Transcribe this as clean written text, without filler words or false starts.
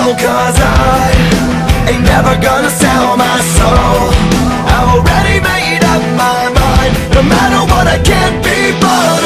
'cause I ain't never gonna sell my soul. I already made up my mind. No matter what, I can't be bothered.